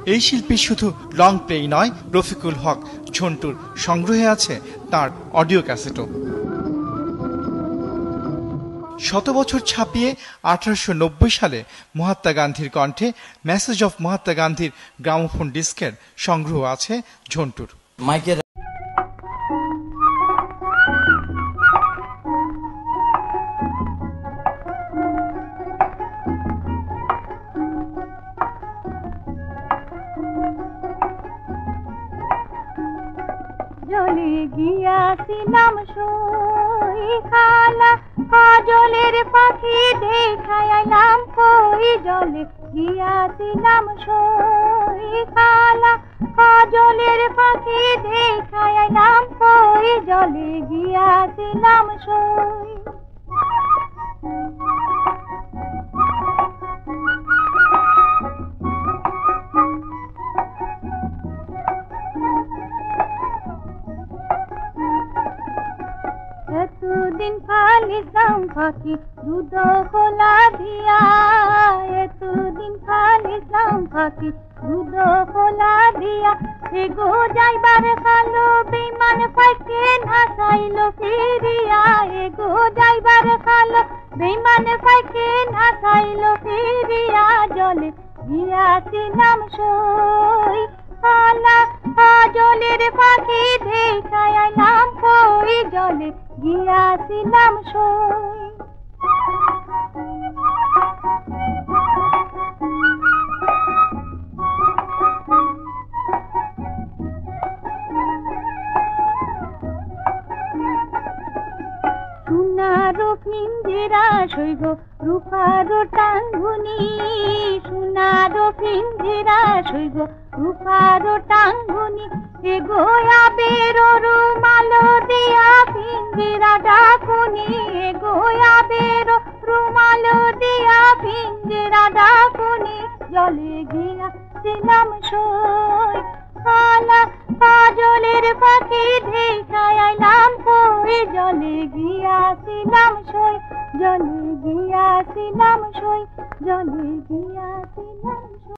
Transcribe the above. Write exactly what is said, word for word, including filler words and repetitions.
এই শিল্পী শুধু লং প্লেই নয়, রফিকুল হক ঝন্টুর সংগ্রহে আছে তার অডিও ক্যাসেটও। শত বছর ছাপিয়ে আঠারোশো নব্বই সালে মহাত্মা গান্ধীর কণ্ঠে মেসেজ অফ মহাত্মা গান্ধীর গ্রামোফোন ডিস্কের সংগ্রহ আছে ঝন্টুর। মাইকের জলে গিয়াছিলাম সই খালা, কাজলের পাখি দেখাইলাম কই। জলে গিয়াছিলাম সই খালা, কাজলের পাখি দেখাইলাম কই। জলে গিয়াছিলাম সই। এতদিন খালিলাম ফাঁকি দুধ খোলা দিয়া, এতদিন খালিলাম ফাঁকি দুধ খোলা দিয়া। এগো যাইবার খালো বেমান পাইকে নাচাইল ফিরিয়া, এগো যাইবার খালো বেমান পাইকে নাচাইল ফিরিয়া। জলে গিয়াছিলাম সই খালা, কাজলের পাখি দেখাইলাম কই। জলে গিয়াছিলাম সই। সোনারো পিঞ্জিরা সইগ রূপারো টাঙ্গুনি, সোনারো পিঞ্জিরা সইগ রূপারো টাঙ্গুনি। এগো আবের রুমাল দিয়া পিঞ্জিরা ডাকুনি, এগো আবের রুমাল দিয়া পিঞ্জিরা ডাকুনি। জলে গিয়াছিলাম সই খালা, কাজলের পাখি দেখাইলাম কই। জলে গিয়াছিলাম সই, জলে গিয়াছিলাম সই, জলে গিয়াছিলাম সই।